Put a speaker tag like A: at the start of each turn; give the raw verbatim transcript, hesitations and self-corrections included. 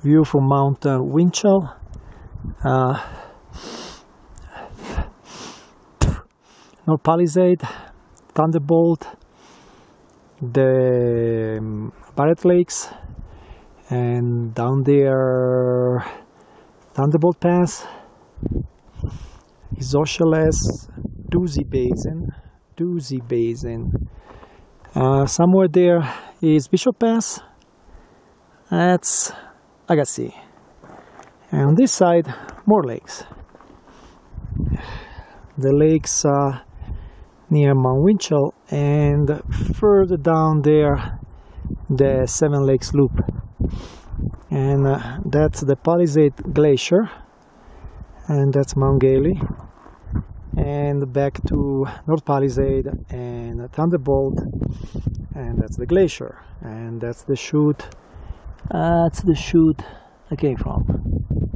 A: view from Mount Winchell. Uh, North Palisade, Thunderbolt, the um, Barrett Lakes, and down there Thunderbolt Pass, Isosceles, Doozy Basin, Doozy Basin. Uh, somewhere there is Bishop Pass. That's Agassiz. And on this side, more lakes. The lakes uh, near Mount Winchell, and further down there, the Seven Lakes Loop. And uh, that's the Palisade Glacier, and that's Mount Gailey. And back to North Palisade and Thunderbolt, and that's the glacier, and that's the chute. Uh, that's the chute I came from.